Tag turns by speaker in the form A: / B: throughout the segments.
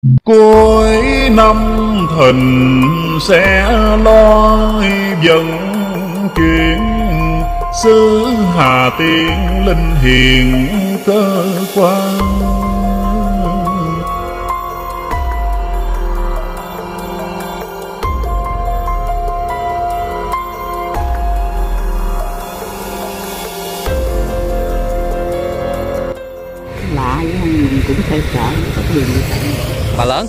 A: Cuối năm thìn sẽ lo vận chuyển, xứ Hà Tiên linh hiền cơ quan.
B: Lạ vậy không, mình cũng phải sợ có điều như vậy.
C: Bà lớn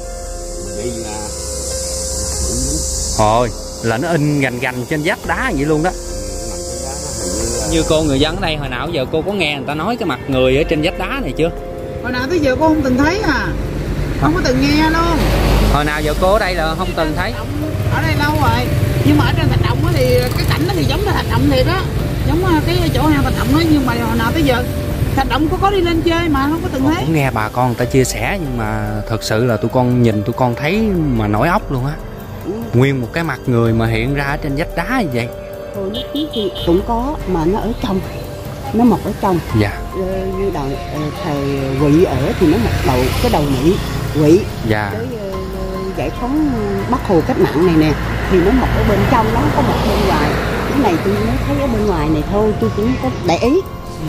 C: hồi là nó in gành gành trên vách đá vậy luôn đó. Như cô người dân ở đây hồi nào giờ cô có nghe người ta nói cái mặt người ở trên vách đá này chưa?
B: Hồi nào tới giờ cô không từng thấy à? Không có từng nghe luôn.
C: Hồi nào giờ cô ở đây là không từng thấy.
B: Ở đây lâu rồi, nhưng mà ở trên Thạch Động thì cái cảnh nó thì giống như Thạch Động thiệt á, giống cái chỗ hang Thạch Động đó, nhưng mà hồi nào tới giờ Thạch Động có đi lên chơi mà không có từng thấy.
C: Cũng nghe bà con người ta chia sẻ, nhưng mà thật sự là tụi con nhìn tụi con thấy mà nổi óc luôn á. Nguyên một cái mặt người mà hiện ra ở trên vách đá như vậy.
B: Hồi nước trước thì cũng có mà nó ở trong, nó mọc ở trong.
C: Dạ.
B: Như thời Quỵ ở thì nó mọc cái đầu Mỹ Quỵ.
C: Dạ.
B: Tới giải phóng Bắc Hồ cách mạng này nè thì nó mọc ở bên trong, nó không có mọc bên ngoài. Cái này tôi mới thấy ở bên ngoài này thôi, tôi cũng có để ý.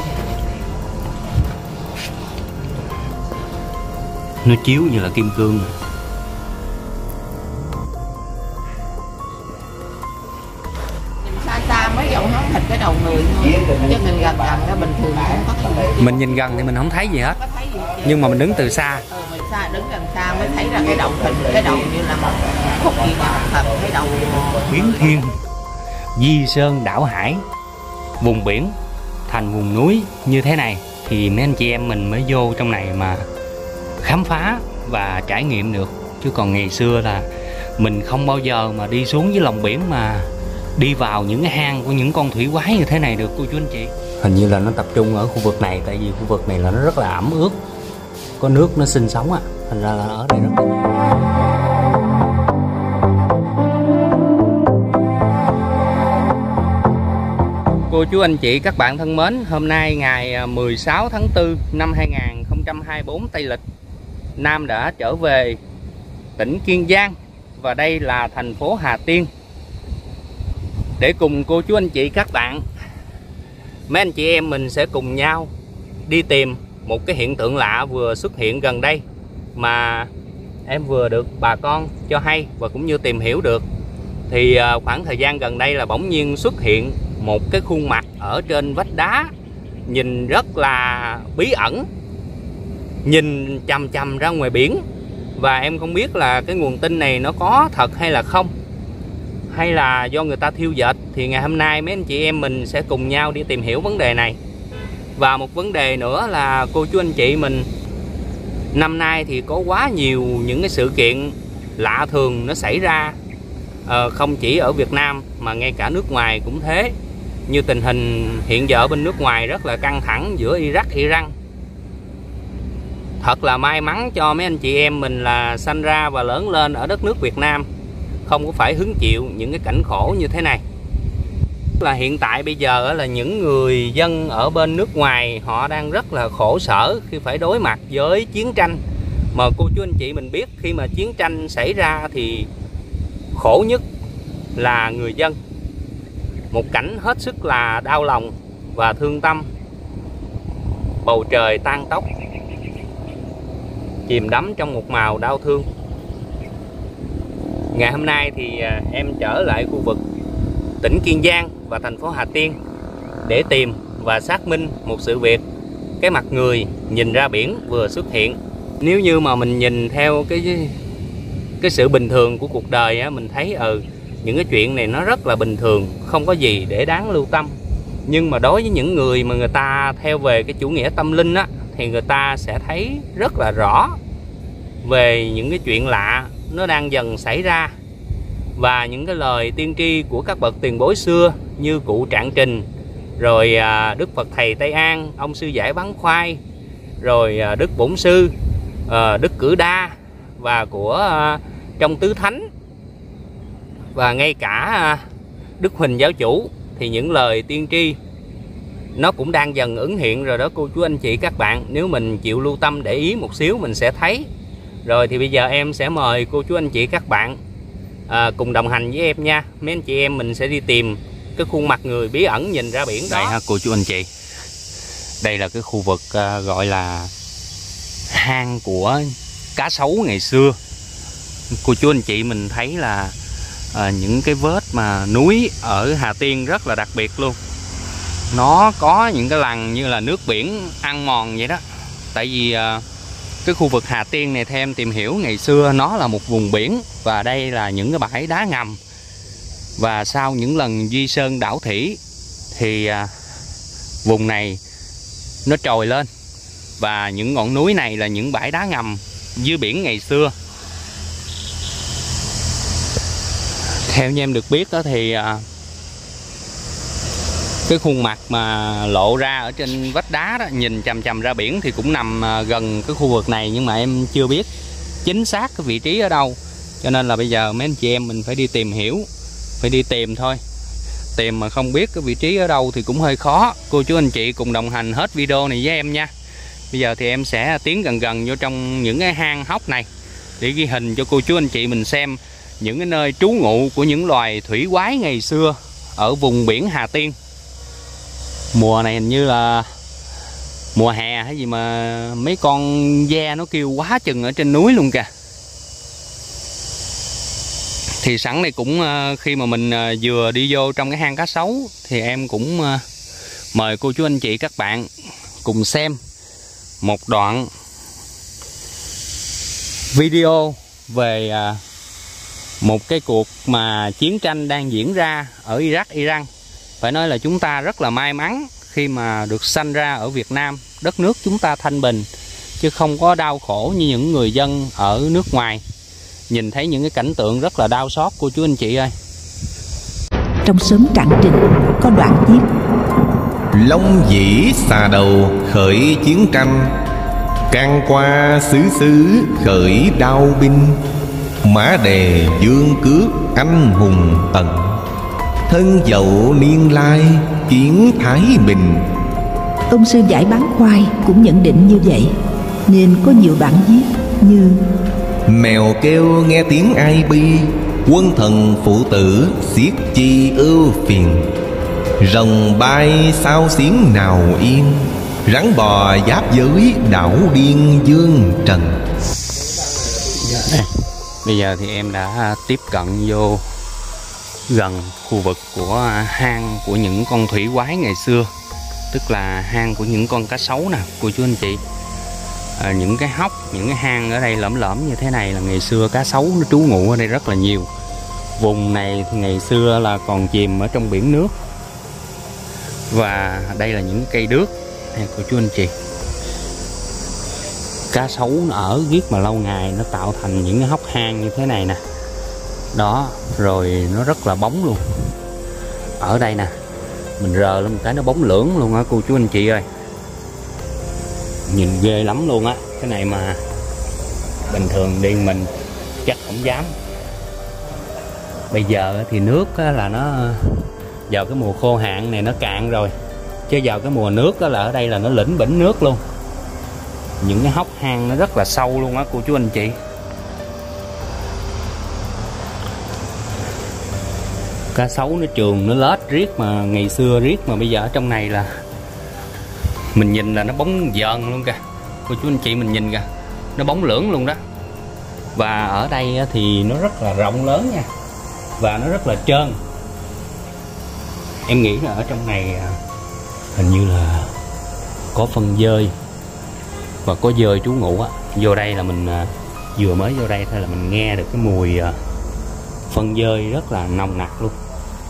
C: Nó chiếu như là kim cương.
B: Xa xa mới dọn nón thịt cái đầu người thôi, chứ mình gần gần ra bình thường không có gì.
C: Mình nhìn gần thì mình không thấy gì hết, nhưng mà mình đứng từ xa.
B: Mình đứng gần xa mới thấy ra cái đầu thịt, cái đầu như là một khúc gì đó, thật cái đầu
C: Biến thiên, di sơn đảo hải, vùng biển thành vùng núi như thế này thì mấy anh chị em mình mới vô trong này mà khám phá và trải nghiệm được. Chứ còn ngày xưa là mình không bao giờ mà đi xuống dưới lòng biển mà đi vào những cái hang của những con thủy quái như thế này được cô chú anh chị. Hình như là nó tập trung ở khu vực này, tại vì khu vực này là nó rất là ẩm ướt, có nước nó sinh sống á, thành ra là ở đây rất là nhiều. Cô chú anh chị các bạn thân mến, hôm nay ngày 16 tháng 4 năm 2024 Tây lịch, Nam đã trở về tỉnh Kiên Giang và đây là thành phố Hà Tiên để cùng cô chú anh chị các bạn, mấy anh chị em mình sẽ cùng nhau đi tìm một cái hiện tượng lạ vừa xuất hiện gần đây mà em vừa được bà con cho hay và cũng như tìm hiểu được. Thì khoảng thời gian gần đây là bỗng nhiên xuất hiện một cái khuôn mặt ở trên vách đá, nhìn rất là bí ẩn, nhìn chằm chằm ra ngoài biển. Và em không biết là cái nguồn tin này nó có thật hay là không, hay là do người ta thiêu dệt. Thì ngày hôm nay mấy anh chị em mình sẽ cùng nhau đi tìm hiểu vấn đề này. Và một vấn đề nữa là cô chú anh chị mình, năm nay thì có quá nhiều những cái sự kiện lạ thường nó xảy ra, không chỉ ở Việt Nam mà ngay cả nước ngoài cũng thế. Như tình hình hiện giờ bên nước ngoài rất là căng thẳng giữa Iraq, Iran. Thật là may mắn cho mấy anh chị em mình là sanh ra và lớn lên ở đất nước Việt Nam, không có phải hứng chịu những cái cảnh khổ như thế này. Là hiện tại bây giờ là những người dân ở bên nước ngoài họ đang rất là khổ sở khi phải đối mặt với chiến tranh. Mà cô chú anh chị mình biết, khi mà chiến tranh xảy ra thì khổ nhất là người dân. Một cảnh hết sức là đau lòng và thương tâm. Bầu trời tang tóc, chìm đắm trong một màu đau thương. Ngày hôm nay thì em trở lại khu vực tỉnh Kiên Giang và thành phố Hà Tiên để tìm và xác minh một sự việc. Cái mặt người nhìn ra biển vừa xuất hiện. Nếu như mà mình nhìn theo cái sự bình thường của cuộc đời á, mình thấy những cái chuyện này nó rất là bình thường, không có gì để đáng lưu tâm. Nhưng mà đối với những người mà người ta theo về cái chủ nghĩa tâm linh á, thì người ta sẽ thấy rất là rõ về những cái chuyện lạ nó đang dần xảy ra. Và những cái lời tiên tri của các bậc tiền bối xưa như cụ Trạng Trình, rồi Đức Phật Thầy Tây An, ông Sư Giải Bán Khoai, rồi Đức Bổn Sư, Đức Cử Đa và của trong Tứ Thánh, và ngay cả Đức Huỳnh Giáo Chủ, thì những lời tiên tri nó cũng đang dần ứng hiện rồi đó cô chú anh chị các bạn. Nếu mình chịu lưu tâm để ý một xíu mình sẽ thấy Rồi thì bây giờ em sẽ mời cô chú anh chị các bạn cùng đồng hành với em nha. Mấy anh chị em mình sẽ đi tìm cái khuôn mặt người bí ẩn nhìn ra biển đó. Đây ha cô chú anh chị. Đây là cái khu vực gọi là hang của cá sấu ngày xưa. Cô chú anh chị mình thấy là những cái vết mà núi ở Hà Tiên rất là đặc biệt luôn. Nó có những cái lằn như là nước biển ăn mòn vậy đó. Tại vì cái khu vực Hà Tiên này theo em tìm hiểu ngày xưa nó là một vùng biển. Và đây là những cái bãi đá ngầm. Và sau những lần Duy Sơn đảo thủy thì vùng này nó trồi lên. Và những ngọn núi này là những bãi đá ngầm dưới biển ngày xưa. Theo như em được biết đó thì cái khuôn mặt mà lộ ra ở trên vách đá đó, nhìn chằm chằm ra biển thì cũng nằm gần cái khu vực này. Nhưng mà em chưa biết chính xác cái vị trí ở đâu. Cho nên là bây giờ mấy anh chị em mình phải đi tìm hiểu, phải đi tìm thôi. Tìm mà không biết cái vị trí ở đâu thì cũng hơi khó. Cô chú anh chị cùng đồng hành hết video này với em nha. Bây giờ thì em sẽ tiến gần gần vô trong những cái hang hốc này để ghi hình cho cô chú anh chị mình xem những cái nơi trú ngụ của những loài thủy quái ngày xưa ở vùng biển Hà Tiên. Mùa này hình như là mùa hè hay gì mà mấy con ve nó kêu quá chừng ở trên núi luôn kìa. Thì sẵn đây cũng khi mà mình vừa đi vô trong cái hang cá sấu thì em cũng mời cô chú anh chị các bạn cùng xem một đoạn video về một cái cuộc mà chiến tranh đang diễn ra ở Iraq, Iran. Phải nói là chúng ta rất là may mắn khi mà được sanh ra ở Việt Nam. Đất nước chúng ta thanh bình chứ không có đau khổ như những người dân ở nước ngoài. Nhìn thấy những cái cảnh tượng rất là đau xót cô chú anh chị ơi.
D: Trong xóm Trạng Trình có đoạn viết:
E: Long dĩ xà đầu khởi chiến tranh, can qua xứ xứ khởi đao binh. Mã đề dương cước anh hùng tận, thân dậu niên lai kiến thái bình.
D: Ông sư giải bán khoai cũng nhận định như vậy, nên có nhiều đoạn viết như:
E: Mèo kêu nghe tiếng ai bi, quân thần phụ tử xiết chi ưu phiền. Rồng bay sao xiến nào yên, rắn bò giáp giới đảo điên dương trần.
C: Bây giờ thì em đã tiếp cận vô gần khu vực của hang của những con thủy quái ngày xưa. Tức là hang của những con cá sấu nè cô chú anh chị. Những cái hốc, những cái hang ở đây lõm lõm như thế này là ngày xưa cá sấu nó trú ngụ ở đây rất là nhiều. Vùng này thì ngày xưa là còn chìm ở trong biển nước. Và đây là những cây đước này cô chú anh chị. Cá sấu nó ở giết mà lâu ngày nó tạo thành những cái hốc hang như thế này nè. Đó, rồi nó rất là bóng luôn. Ở đây nè, mình rờ lên một cái nó bóng lưỡng luôn á cô chú anh chị ơi. Nhìn ghê lắm luôn á. Cái này mà bình thường đi mình chắc không dám. Bây giờ thì nước là nó vào cái mùa khô hạn này nó cạn rồi. Chứ vào cái mùa nước là ở đây là nó lỉnh bỉnh nước luôn. Những cái hốc hang nó rất là sâu luôn á cô chú anh chị. Cá sấu nó trường, nó lết riết mà ngày xưa riết mà bây giờ ở trong này là mình nhìn là nó bóng dần luôn kìa. Cô chú anh chị mình nhìn kìa, nó bóng lưỡng luôn đó. Và ở đây thì nó rất là rộng lớn nha. Và nó rất là trơn. Em nghĩ là ở trong này hình như là có phân dơi và có dơi trú ngụ á. Vô đây là mình vừa mới vô đây thôi là mình nghe được cái mùi phân dơi rất là nồng nặc luôn.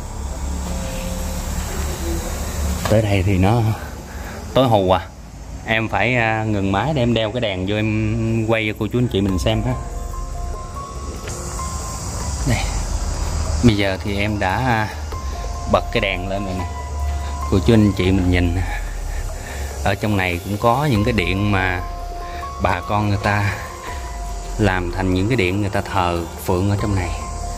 C: Tới đây thì nó tối hù à. Em phải ngừng máy để em đeo cái đèn vô em quay cho cô chú anh chị mình xem ha. Đây. Bây giờ thì em đã bật cái đèn lên rồi nè. Cô chú anh chị mình nhìn. Ở trong này cũng có những cái điện mà bà con người ta làm thành những cái điện người ta thờ phượng ở trong này.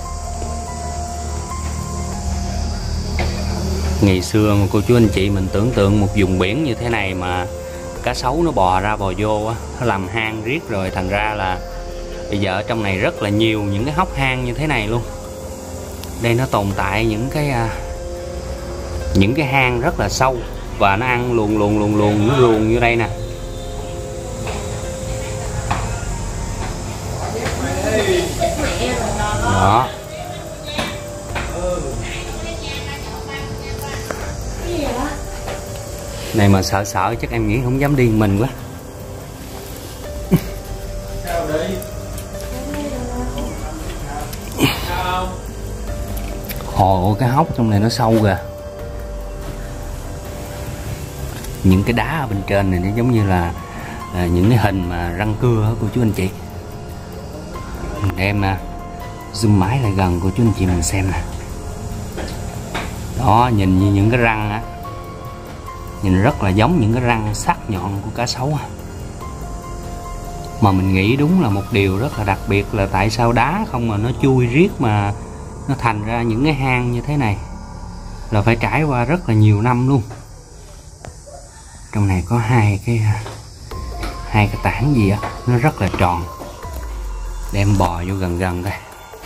C: Ngày xưa mà cô chú anh chị mình tưởng tượng một vùng biển như thế này mà cá sấu nó bò ra bò vô á, nó làm hang riết rồi thành ra là Bây giờ ở trong này rất là nhiều những cái hốc hang như thế này luôn. Đây nó tồn tại những cái hang rất là sâu và nó ăn luồn nó ruồng như đây nè. Đó. Này mà sợ chắc em nghĩ không dám đi mình quá. Ồ, cái hốc trong này nó sâu kìa. Những cái đá ở bên trên này nó giống như là những cái hình mà răng cưa của chú anh chị. Mình đem zoom máy lại gần của chú anh chị mình xem nè. Đó, nhìn như những cái răng á, nhìn rất là giống những cái răng sắc nhọn của cá sấu á. Mà mình nghĩ đúng là một điều rất là đặc biệt là tại sao đá không mà nó chui riết mà nó thành ra những cái hang như thế này, là phải trải qua rất là nhiều năm luôn. Trong này có hai cái tảng gì á, nó rất là tròn. Đem bò vô gần đây.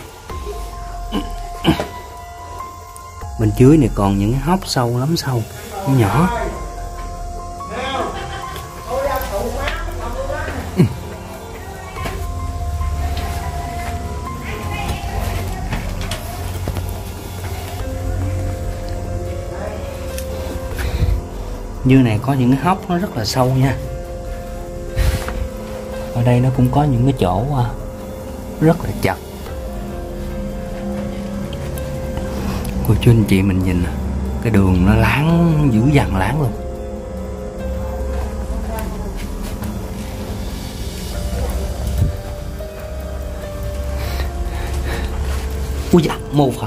C: Bên dưới này còn những cái hốc sâu lắm, sâu nhỏ. Như này có những cái hốc nó rất là sâu nha. Ở đây nó cũng có những cái chỗ rất là chật. Cô chú anh chị mình nhìn cái đường nó láng dữ dằn láng luôn. Ui da, mô Phật.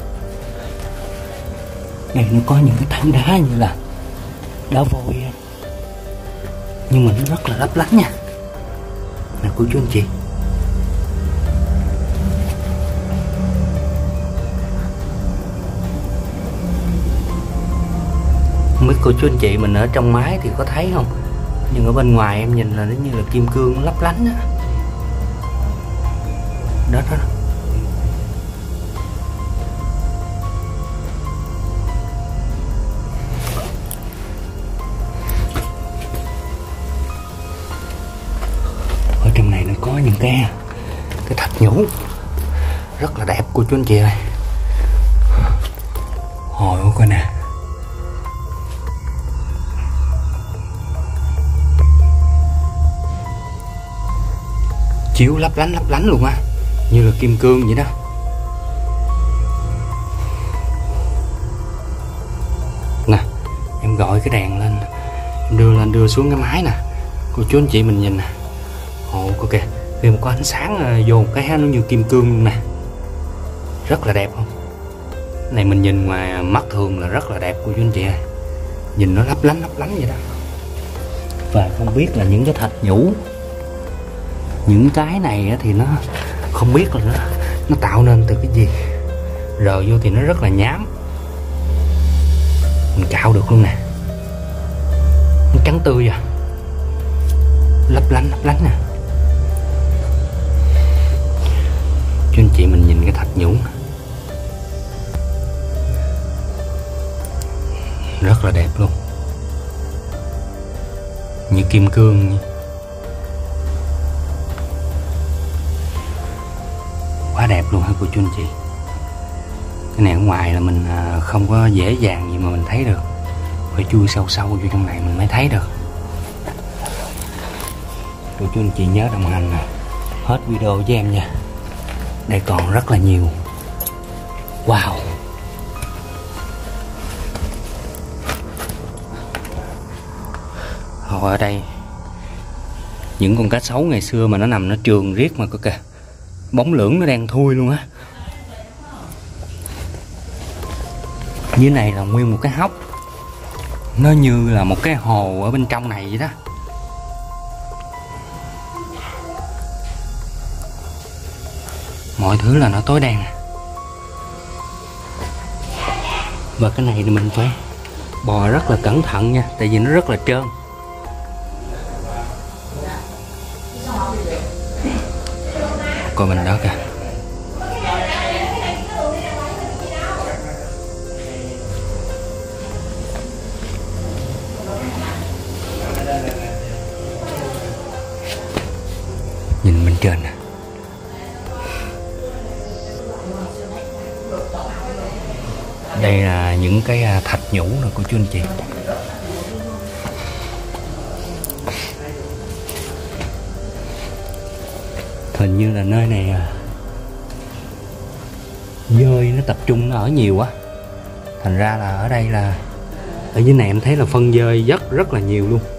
C: Đây nó có những cái tảng đá như là đá vôi, nhưng mà nó rất là lấp lánh nha. Nè cô chú anh chị. Không biết cô chú anh chị mình ở trong máy thì có thấy không, nhưng ở bên ngoài em nhìn là nó như là kim cương nó lấp lánh á. Đó. Ở trong này nó có những cái thạch nhũ rất là đẹp cô chú anh chị ơi. Hồi ôi coi nè. Chiếu lấp lánh luôn á, như là kim cương vậy đó. Nè, em gọi cái đèn lên, em đưa xuống cái máy nè. Cô chú anh chị mình nhìn nè. Ồ, cô kìa, khi mà có ánh sáng dồn cái nó như kim cương luôn nè. Rất là đẹp không? Này mình nhìn ngoài mắt thường là rất là đẹp cô chú anh chị ơi. Nhìn nó lấp lánh vậy đó. Và không biết là những cái thạch nhũ, những cái này thì nó không biết là nó tạo nên từ cái gì. Rờ vô thì nó rất là nhám. Mình cạo được luôn nè. Nó trắng tươi à. Lấp lánh nè. Chú anh chị mình nhìn cái thạch nhũ rất là đẹp luôn, như kim cương. Quá đẹp luôn hả cô chú anh chị. Cái này ở ngoài là mình không có dễ dàng gì mà mình thấy được, phải chui sâu vô trong này mình mới thấy được. Cô chú anh chị nhớ đồng hành hết video với em nha. Đây còn rất là nhiều. Wow. Hồi ở đây những con cá sấu ngày xưa mà nó nằm nó trường riết mà có kìa. Bóng lưỡng nó đang thui luôn á. Dưới này là nguyên một cái hốc, nó như là một cái hồ ở bên trong này vậy đó. Mọi thứ là nó tối đen. Và cái này thì mình phải bò rất là cẩn thận nha, tại vì nó rất là trơn. coi mình đó kìa. Nhìn bên trên nè. Đây là những cái thạch nhũ nè cô chú anh chị. Hình như là nơi này dơi nó tập trung nó ở nhiều quá. Thành ra là ở đây là ở dưới này em thấy là phân dơi rất là nhiều luôn.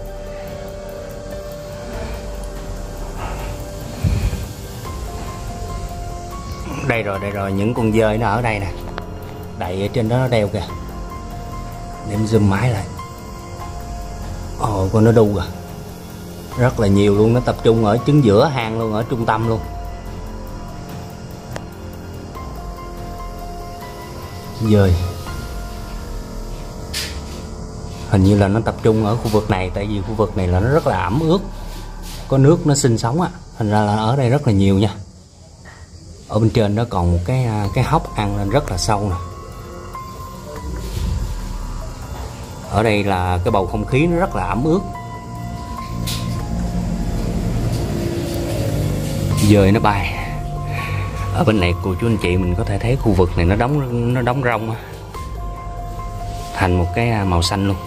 C: Đây rồi những con dơi nó ở đây nè. Đậy ở trên đó nó đeo kìa. Để em zoom máy lại. Ồ, con nó đu rồi. Rất là nhiều luôn, nó tập trung ở chính giữa hang luôn, ở trung tâm luôn. Dơi. Hình như là nó tập trung ở khu vực này, tại vì khu vực này là nó rất là ẩm ướt, có nước nó sinh sống á, thành ra là ở đây rất là nhiều nha. Ở bên trên đó còn một cái hốc ăn lên rất là sâu nè. Ở đây là cái bầu không khí nó rất là ẩm ướt. Dơi nó bay. Ở bên này cô chú anh chị mình có thể thấy khu vực này nó đóng rong thành một cái màu xanh luôn.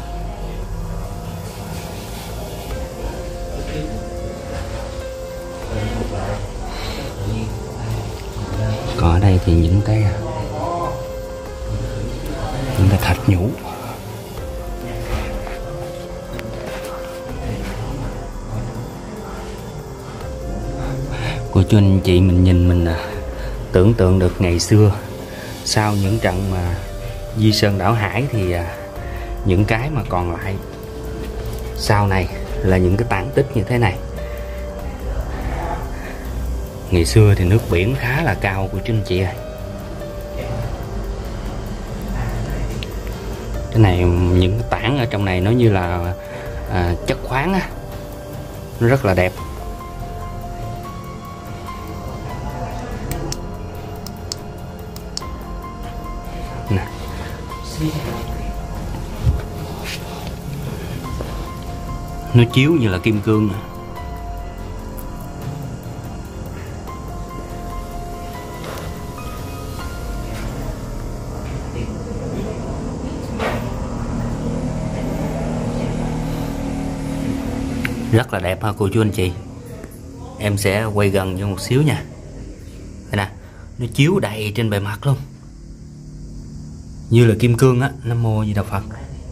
C: Còn ở đây thì những cái thạch nhũ. Cô chú anh chị mình nhìn mình tưởng tượng được ngày xưa sau những trận mà Di Sơn Đảo Hải thì những cái mà còn lại sau này là những cái tàn tích như thế này. Ngày xưa thì nước biển khá là cao của chú anh chị ơi. Cái này những cái tảng ở trong này nó như là chất khoáng á, nó rất là đẹp. Nè. Nó chiếu như là kim cương nè. Rất là đẹp ha cô chú anh chị. Em sẽ quay gần cho một xíu nha. Đây nè, nó chiếu đầy trên bề mặt luôn, như là kim cương á. Nam Mô Di Đà Phật.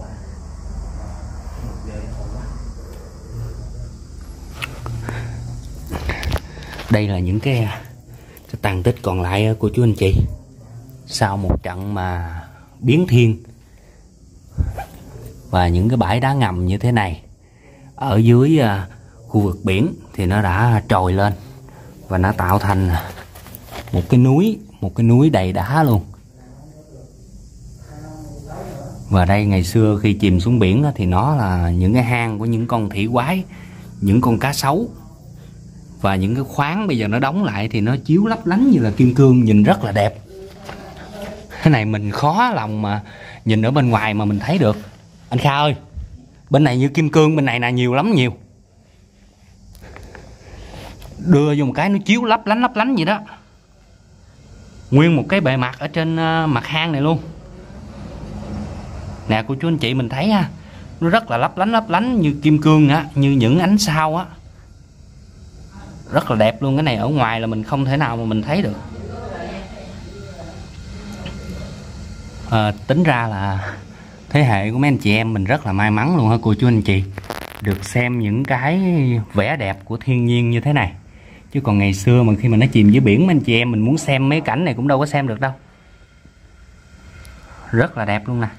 C: Đây là những cái tàn tích còn lại của chú anh chị sau một trận mà biến thiên. Và những cái bãi đá ngầm như thế này ở dưới khu vực biển thì nó đã trồi lên và nó tạo thành một cái núi đầy đá luôn. Và đây ngày xưa khi chìm xuống biển thì nó là những cái hang của những con thủy quái, những con cá sấu. Và những cái khoáng bây giờ nó đóng lại thì nó chiếu lấp lánh như là kim cương, nhìn rất là đẹp. Cái này mình khó lòng mà nhìn ở bên ngoài mà mình thấy được. Anh Kha ơi, bên này như kim cương, bên này là nhiều lắm, nhiều. Đưa vô một cái nó chiếu lấp lánh vậy đó. Nguyên một cái bề mặt ở trên mặt hang này luôn. Nè cô chú anh chị mình thấy ha, nó rất là lấp lánh như kim cương á, như những ánh sao á. Rất là đẹp luôn. Cái này ở ngoài là mình không thể nào mà mình thấy được. Tính ra là thế hệ của mấy anh chị em mình rất là may mắn luôn ha cô chú anh chị, được xem những cái vẻ đẹp của thiên nhiên như thế này. Chứ còn ngày xưa mà khi mà nó chìm dưới biển, mấy anh chị em mình muốn xem mấy cảnh này cũng đâu có xem được đâu. Rất là đẹp luôn nè.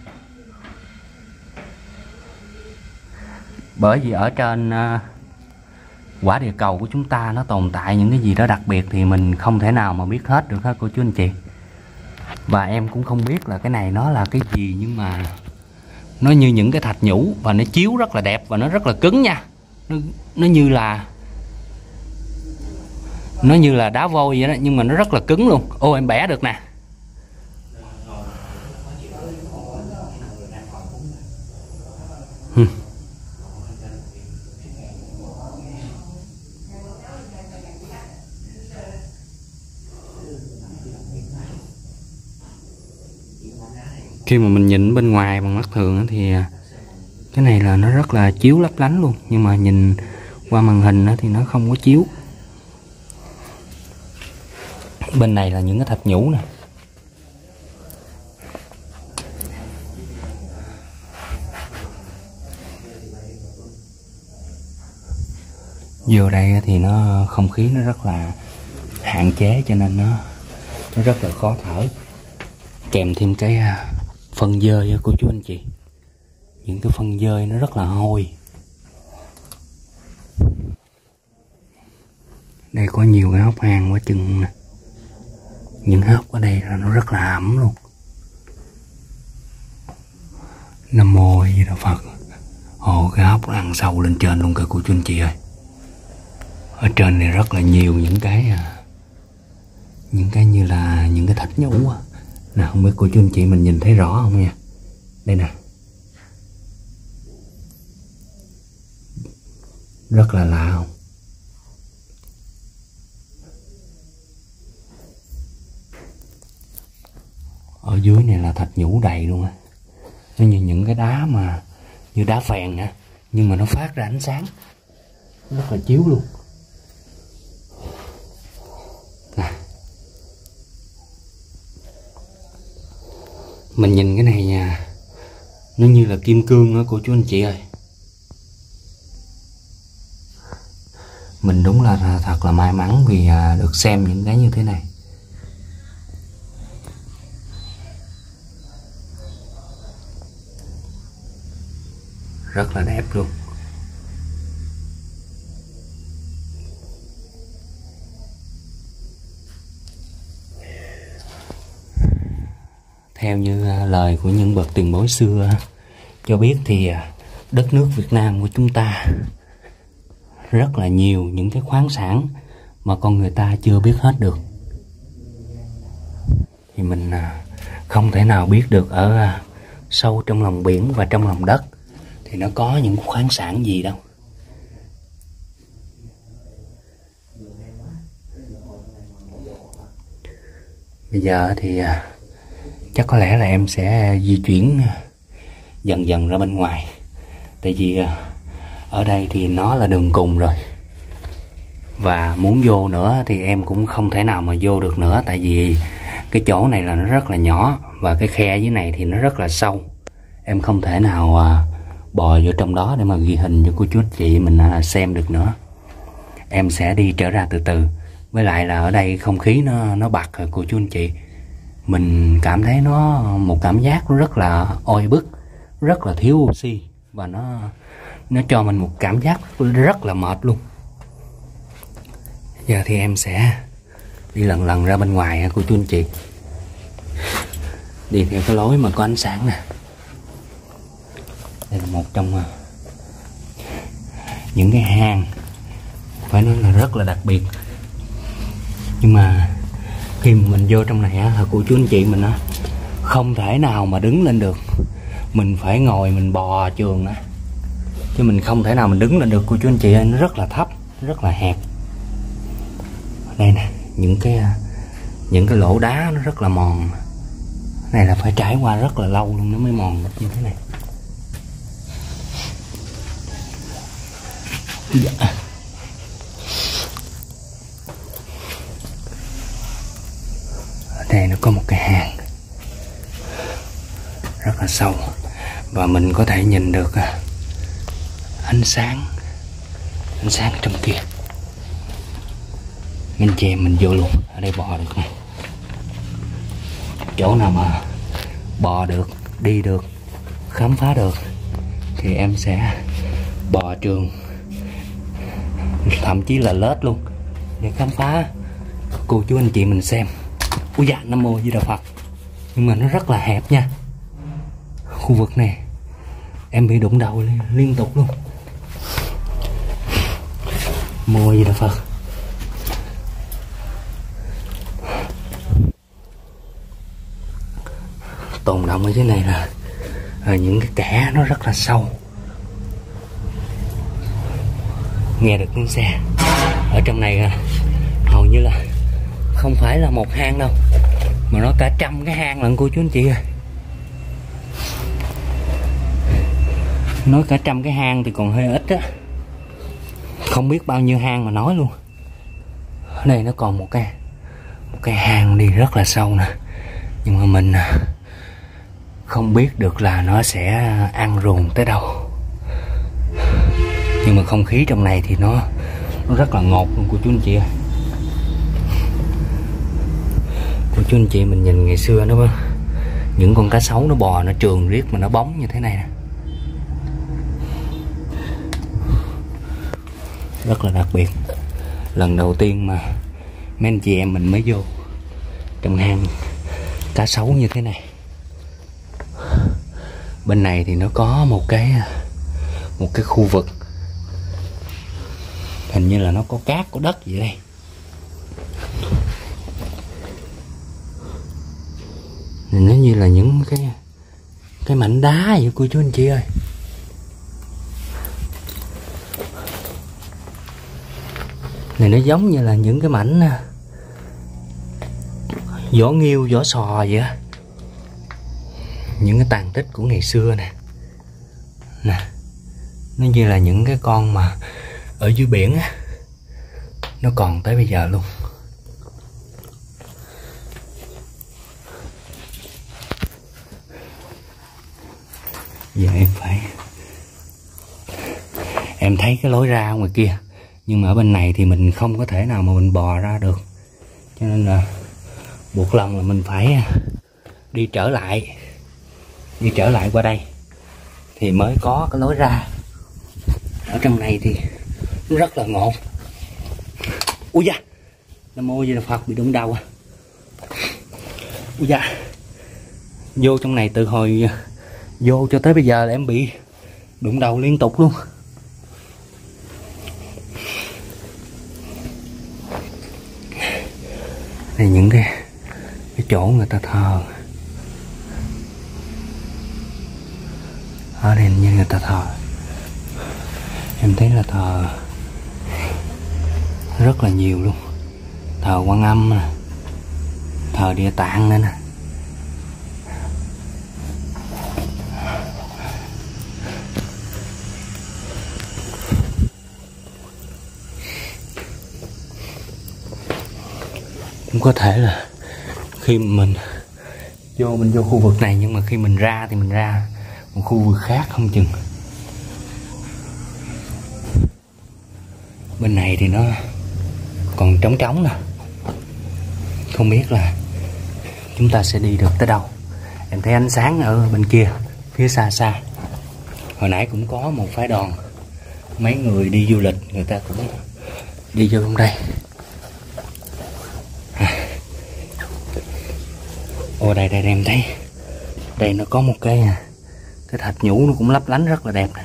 C: Bởi vì ở trên quả địa cầu của chúng ta nó tồn tại những cái gì đó đặc biệt thì mình không thể nào mà biết hết được hết cô chú anh chị. Và em cũng không biết là cái này nó là cái gì, nhưng mà nó như những cái thạch nhũ và nó chiếu rất là đẹp và nó rất là cứng nha. Nó như là Nó như là đá vôi vậy đó, nhưng mà nó rất là cứng luôn. Ô, em bẻ được nè. Khi mà mình nhìn bên ngoài bằng mắt thường thì cái này là nó rất là chiếu lấp lánh luôn, nhưng mà nhìn qua màn hình thì nó không có chiếu. Bên này là những cái thạch nhũ nè. Vô đây thì nó không khí nó rất là hạn chế, cho nên nó rất là khó thở. Kèm thêm cái phân dơi của chú anh chị. Những cái phân dơi nó rất là hôi. Đây có nhiều cái hốc hang quá chừng nè. Những hốc ở đây là nó rất là ẩm luôn. Nam Mô Di Đà Phật. Ồ, cái hốc nó ăn sâu lên trên luôn kìa cô chú anh chị ơi. Ở trên này rất là nhiều những cái như là những cái thạch nhũ á. Nè, không biết cô chú anh chị mình nhìn thấy rõ không nha. Đây nè. Rất là lạ không? Ở dưới này là thạch nhũ đầy luôn á. Nó như những cái đá mà như đá phèn á, nhưng mà nó phát ra ánh sáng rất là chiếu luôn. Mình nhìn cái này nha, nó như là kim cương á cô chú anh chị ơi. Mình đúng là thật là may mắn vì được xem những cái như thế này. Rất là đẹp luôn. Theo như lời của những bậc tiền bối xưa cho biết thì đất nước Việt Nam của chúng ta rất là nhiều những cái khoáng sản mà con người ta chưa biết hết được. Thì mình không thể nào biết được ở sâu trong lòng biển và trong lòng đất thì nó có những khoáng sản gì đâu. Bây giờ thì chắc có lẽ là em sẽ di chuyển dần dần ra bên ngoài. Tại vì ở đây thì nó là đường cùng rồi. Và muốn vô nữa thì em cũng không thể nào mà vô được nữa. Tại vì cái chỗ này là nó rất là nhỏ. Và cái khe dưới này thì nó rất là sâu. Em không thể nào bò vô trong đó để mà ghi hình cho cô chú chị mình xem được nữa. Em sẽ đi trở ra từ từ. Với lại là ở đây không khí nó bật rồi cô chú anh chị. Mình cảm thấy nó một cảm giác nó rất là oi bức, rất là thiếu oxy. Và nó cho mình một cảm giác rất là mệt luôn. Giờ thì em sẽ đi lần lần ra bên ngoài cô chú anh chị. Đi theo cái lối mà có ánh sáng nè. Đây là một trong những cái hang phải nói là rất là đặc biệt. Nhưng mà khi mà mình vô trong này là cô chú anh chị mình không thể nào mà đứng lên được. Mình phải ngồi mình bò trường á, chứ mình không thể nào mình đứng lên được cô chú anh chị ơi. Nó rất là thấp, rất là hẹp. Đây nè, những cái lỗ đá nó rất là mòn. Này là phải trải qua rất là lâu luôn nó mới mòn được như thế này. Ở đây nó có một cái hang rất là sâu. Và mình có thể nhìn được ánh sáng trong kia. Mình che mình vô luôn. Ở đây bò được nè. Chỗ nào mà bò được, đi được, khám phá được thì em sẽ bò trường, thậm chí là lết luôn để khám phá cô chú anh chị mình xem. Ui dạ, Nam Mô Di Đà Phật. Nhưng mà nó rất là hẹp nha. Khu vực này em bị đụng đầu liên tục luôn. Mô Di Đà Phật. tồn động ở dưới này là những cái kẽ nó rất là sâu. Nghe được tiếng xe. Ở trong này hầu như là không phải là một hang đâu, mà nó cả trăm cái hang lận cô chú anh chị ơi. Nói cả trăm cái hang thì còn hơi ít á, không biết bao nhiêu hang mà nói luôn. Ở đây nó còn một cái hang đi rất là sâu nè, nhưng mà mình không biết được là nó sẽ ăn ruồng tới đâu. Nhưng mà không khí trong này thì nó rất là ngọt luôn cô chú anh chị ơi. Cô chú anh chị mình nhìn ngày xưa nó những con cá sấu nó bò nó trườn riết mà nó bóng như thế này nè, rất là đặc biệt. Lần đầu tiên mà mấy anh chị em mình mới vô trong hang cá sấu như thế này. Bên này thì nó có một cái khu vực, hình như là nó có cát có đất gì đây. Nó như là những cái mảnh đá vậy cô chú anh chị ơi. Này nó giống như là những cái mảnh vỏ nghiêu, vỏ sò vậy á. Những cái tàn tích của ngày xưa nè. Nè, nó như là những cái con mà ở dưới biển á, nó còn tới bây giờ luôn. Giờ em thấy cái lối ra ngoài kia, nhưng mà ở bên này thì mình không có thể nào mà mình bò ra được, cho nên là buộc lòng là mình phải đi trở lại qua đây thì mới có cái lối ra. Ở trong này thì nó rất là ngột. Ui da, Nam Mô Di Đà Phật, bị đụng đầu à. Ui da, vô trong này từ hồi vô cho tới bây giờ là em bị đụng đầu liên tục luôn. Đây những cái chỗ người ta thờ. Ở đây như người ta thờ, em thấy là thờ rất là nhiều luôn. Thờ Quan Âm nè, thờ Địa Tạng nữa nè. Cũng có thể là khi mình vô khu vực này, nhưng mà khi mình ra thì mình ra một khu vực khác không chừng. Bên này thì nó còn trống nè, không biết là chúng ta sẽ đi được tới đâu. Em thấy ánh sáng ở bên kia phía xa xa. Hồi nãy cũng có một phái đoàn, mấy người đi du lịch, người ta cũng đi vô trong đây. Ô đây em thấy đây nó có một cái thạch nhũ, nó cũng lấp lánh rất là đẹp nè,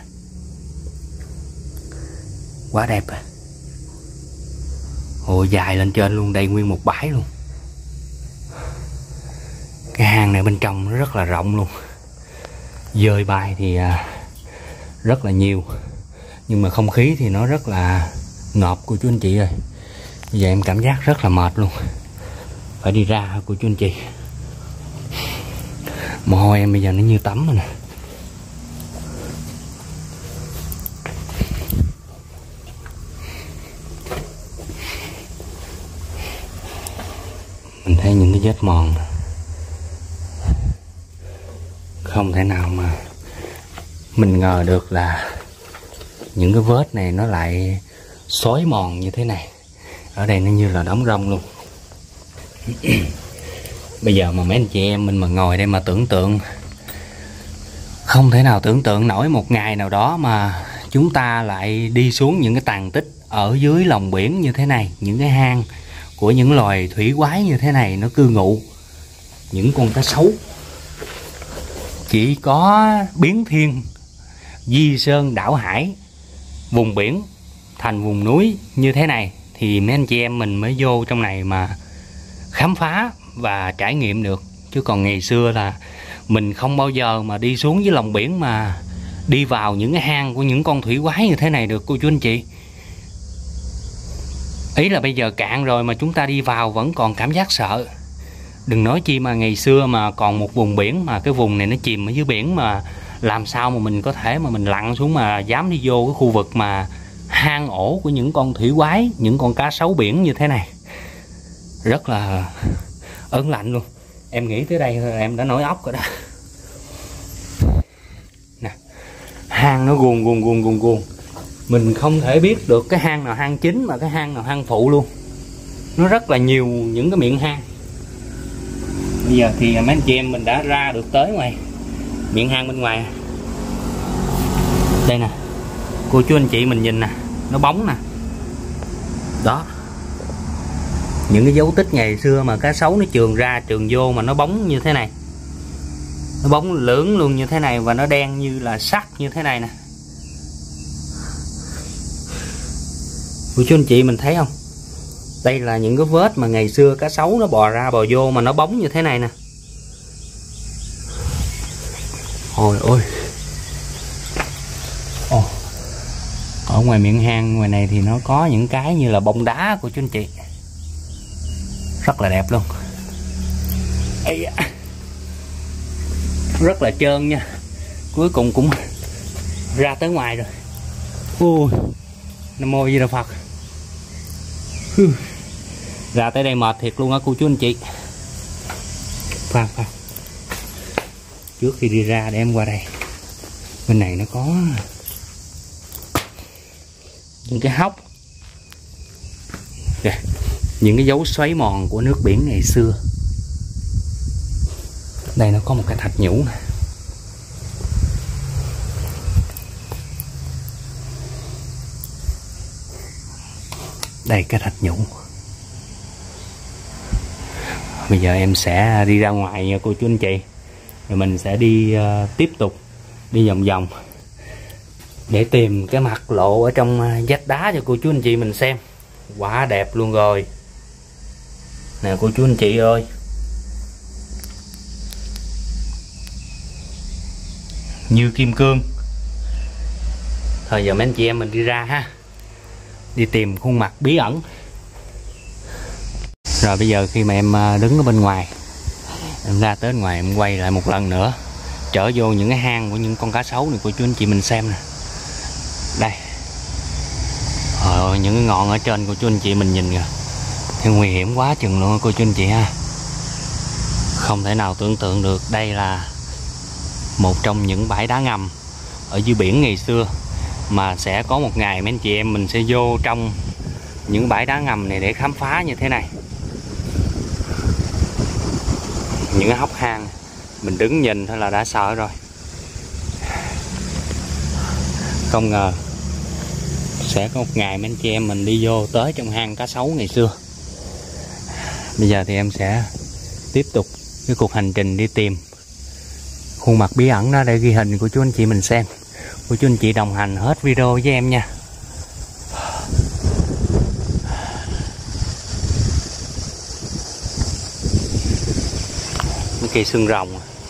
C: quá đẹp à. Ồ, dài lên trên luôn, đây nguyên một bãi luôn. Cái hang này bên trong nó rất là rộng luôn, dơi bay thì rất là nhiều, nhưng mà không khí thì nó rất là ngợp cô chú anh chị ơi. Bây giờ em cảm giác rất là mệt luôn, phải đi ra cô chú anh chị. Mồ hôi em bây giờ nó như tắm rồi nè. Mình thấy những cái vết mòn, không thể nào mà mình ngờ được là những cái vết này nó lại xói mòn như thế này. Ở đây nó như là đống rông luôn. Bây giờ mà mấy anh chị em mình mà ngồi đây mà tưởng tượng, không thể nào tưởng tượng nổi một ngày nào đó mà chúng ta lại đi xuống những cái tàn tích ở dưới lòng biển như thế này, những cái hang của những loài thủy quái như thế này nó cư ngụ. Những con cá sấu chỉ có biến thiên, di sơn đảo hải, vùng biển thành vùng núi như thế này thì mấy anh chị em mình mới vô trong này mà khám phá và trải nghiệm được. Chứ còn ngày xưa là Mình không bao giờ mà đi xuống dưới lòng biển mà đi vào những cái hang của những con thủy quái như thế này được cô chú anh chị. Ý là bây giờ cạn rồi mà chúng ta đi vào vẫn còn cảm giác sợ. Đừng nói chi mà ngày xưa mà còn một vùng biển mà cái vùng này nó chìm ở dưới biển, mà làm sao mà mình có thể mà mình lặn xuống mà dám đi vô cái khu vực mà hang ổ của những con thủy quái, những con cá sấu biển như thế này. Rất là ớn lạnh luôn. Em nghĩ tới đây thôi em đã nổi óc rồi đó. Nè, hang nó guồn. Mình không thể biết được cái hang nào hang chính mà cái hang nào hang phụ luôn. Nó rất là nhiều những cái miệng hang. Bây giờ thì mấy anh chị em mình đã ra được tới ngoài miệng hang bên ngoài. Đây nè, cô chú anh chị mình nhìn nè, nó bóng nè. Đó, những cái dấu tích ngày xưa mà cá sấu nó chườn ra chườn vô mà nó bóng như thế này. Nó bóng lưỡng luôn như thế này và nó đen như là sắt như thế này nè. Cô chú anh chị mình thấy không? Đây là những cái vết mà ngày xưa cá sấu nó bò ra bò vô mà nó bóng như thế này nè. Ôi ôi. Ồ. Ở ngoài miệng hang ngoài này thì nó có những cái như là bông đá của chú anh chị. Rất là đẹp luôn. Ây da. Rất là trơn nha. Cuối cùng cũng ra tới ngoài rồi. Ui. Nam Mô Di Đà Phật. Ra tới đây mệt thiệt luôn á cô chú anh chị. Khoan. Trước khi đi ra để em qua đây. Bên này nó có những cái hốc. Kìa, những cái dấu xoáy mòn của nước biển ngày xưa. Đây nó có một cái thạch nhũ nè. Đây cái thạch nhũ. Bây giờ em sẽ đi ra ngoài nha cô chú anh chị. Rồi mình sẽ đi tiếp tục đi vòng vòng để tìm cái mặt lộ ở trong vách đá cho cô chú anh chị mình xem. Quá đẹp luôn rồi. Nè cô chú anh chị ơi. Như kim cương. Thôi giờ mấy anh chị em mình đi ra ha. Đi tìm khuôn mặt bí ẩn. Rồi bây giờ khi mà em đứng ở bên ngoài, em ra tới ngoài em quay lại một lần nữa, trở vô những cái hang của những con cá sấu này cô chú anh chị mình xem nè. Đây. Những cái ngọn ở trên cô chú anh chị mình nhìn kìa. Thì nguy hiểm quá chừng luôn cô chú anh chị ha. Không thể nào tưởng tượng được đây là một trong những bãi đá ngầm ở dưới biển ngày xưa, mà sẽ có một ngày mấy anh chị em mình sẽ vô trong những bãi đá ngầm này để khám phá như thế này. Những cái hốc hang mình đứng nhìn thôi là đã sợ rồi. Không ngờ sẽ có một ngày mấy anh chị em mình đi vô tới trong hang cá sấu ngày xưa. Bây giờ thì em sẽ tiếp tục cái cuộc hành trình đi tìm khuôn mặt bí ẩn đó để ghi hình của chú anh chị mình xem. Cô chú anh chị đồng hành hết video với em nha. Mấy cây xương rồng.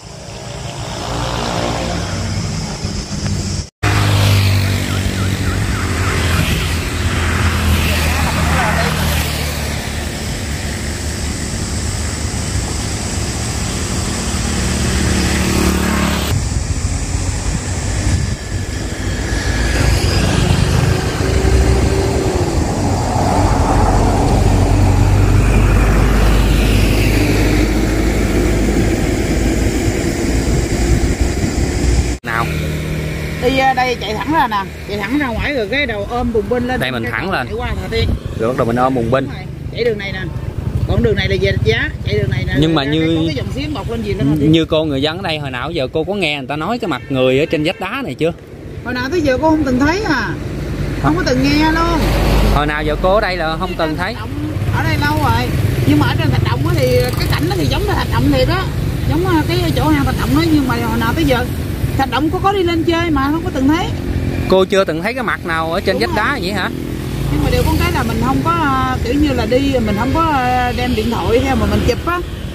B: Đi đây chạy thẳng ra nè, chạy thẳng ra ngoài rồi cái đầu ôm bùng binh lên.
C: Đây mình thẳng lên.
B: Chạy qua Hà Tiên.
C: Rồi bắt đầu mình ôm bùng binh.
B: Chạy đường này nè. Còn đường này là về Rạch Giá, chạy đường này nè.
C: Nhưng mà như
B: cái dòng xiến bọc lên gì lên.
C: Như cô người dân ở đây hồi nào giờ cô có nghe người ta nói cái mặt người ở trên vách đá này chưa?
B: Hồi nào tới giờ cô không từng thấy à. Không có từng nghe luôn.
C: Hồi nào giờ cô ở đây là không từng thấy.
B: Ở đây lâu rồi. Nhưng mà ở trên thạch động thì cái cảnh nó thì giống là thạch động thiệt đó. Giống cái chỗ hang thạch động đó, nhưng mà hồi nào tới giờ thạch động có đi lên chơi mà không có từng thấy.
C: Cô chưa từng thấy cái mặt nào ở trên vách đá vậy hả?
B: Nhưng mà điều con cái là mình không có kiểu như là đi mình không có đem điện thoại theo mà mình chụp á,